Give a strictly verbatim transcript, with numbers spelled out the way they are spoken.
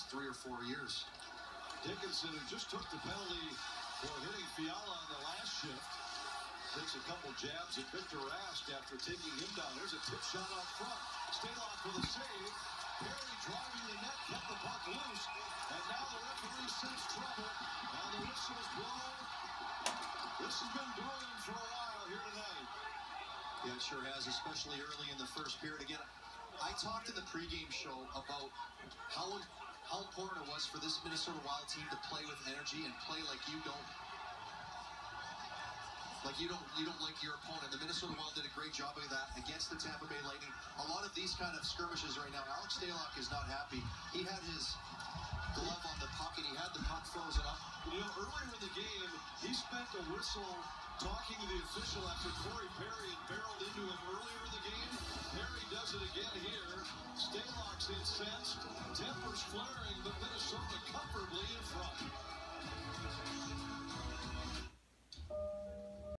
last three or four years. Dickinson, who just took the penalty for hitting Fiala on the last shift, takes a couple jabs at Victor Rask after taking him down. There's a tip shot out front. Stalock with a save. Perry driving the net, kept the puck loose, and now the referee sends trouble. Now the whistle's blown. This has been brewing for a while here tonight. Yeah, it sure has, especially early in the first period. Again, I talked in the pregame show about how how important it was for this Minnesota Wild team to play with energy and play like you don't like you don't you don't like your opponent. The Minnesota Wild did a great job of that against the Tampa Bay Lightning. A lot of these kind of skirmishes right now, Alex Stalock is not happy. He had his glove on the puck and he had the puck frozen up. You know, earlier in the game, he spent a whistle talking to the official after Corey Perry had barreled into him earlier in the game. Perry does it again here. Stalock's incensed. Tempers flare